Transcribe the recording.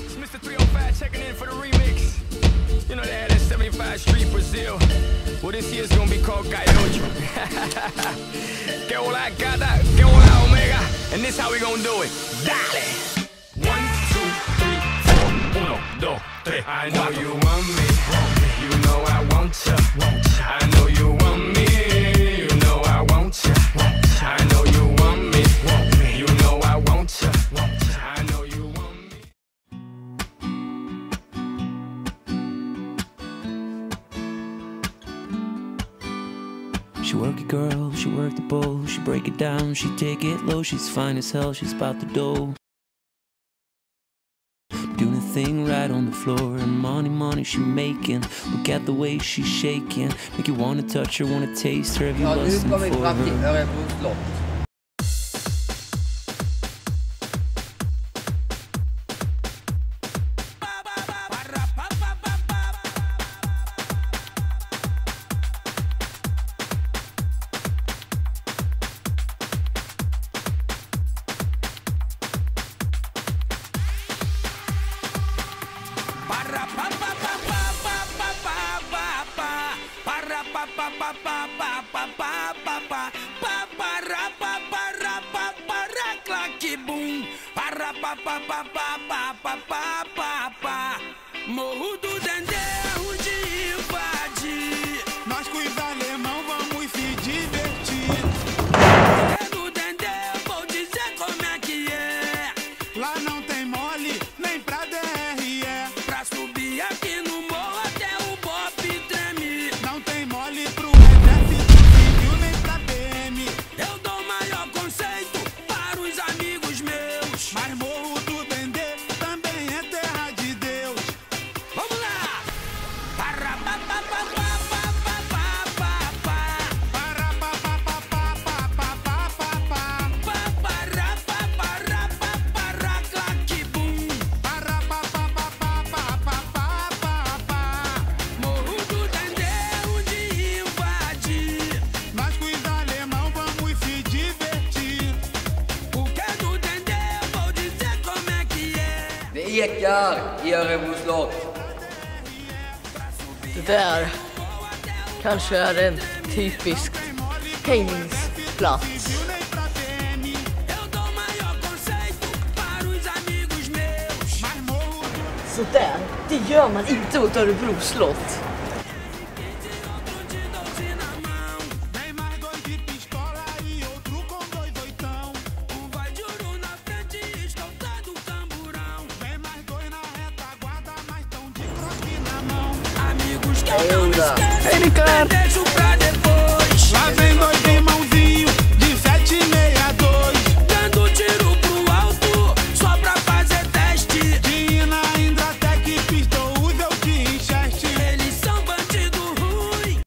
It's Mr. 305 checking in for the remix. You know they had that 75 Street Brazil. Well, this year's gonna be called Gaiocho. Que hola gata, que hola omega. And this how we gonna do it. Dale! 1, 2, 3, 4. 1, 2, 3. I know you want me. You know I want ya. I know you want me. You know I want ya. I know you want me. You know I want ya. I know you want me. She work it, girl, she work the bowl. She break it down, she take it low. She's fine as hell, she's about the dough. Doing a thing right on the floor. And money she making. Look at the way she's shaking. Make you wanna touch her, wanna taste her. Have you Ja, nu lusting ska vi for fram till her? Örebro slott. Morro do Dendê, onde invadir. Nós com os alemão vamos se divertir. No Dendê, vou dizer como é que é. Lá não tem mole, nem pra DRE. Pra subir aqui no morro até o Bop treme. Não tem mole pro exército civil, nem pra PM. Eu dou maior conceito para os amigos meus. Mas Morro do Dendê também é terra de Deus. Vamos lá! Para pa pa pa pa Para pa pa pa pa pa pa pa pa pa. para claque bum. Para pa pa pa pa pa pa pa pa. Morro do Dendê, onde invadir. Nós com os alemão vamos se divertir. O que é do Dendê, vou dizer como é que é. Det ekar i Örebro slott. Det där kanske är en typisk hängningsplats. Nem pra PM. Eu dou maior conceito para os amigos meus. Mas Morro Så där, det gör man inte åt Örebro slott. Vem mais dois de pistola e outro com dois oitão. Vai de ouro na frente, escoltado camburão. Vem mais dois na retaguarda, mas tão de croque na mão. Amigos que Eita. não esquecem, Ei, Ricardo. deixa o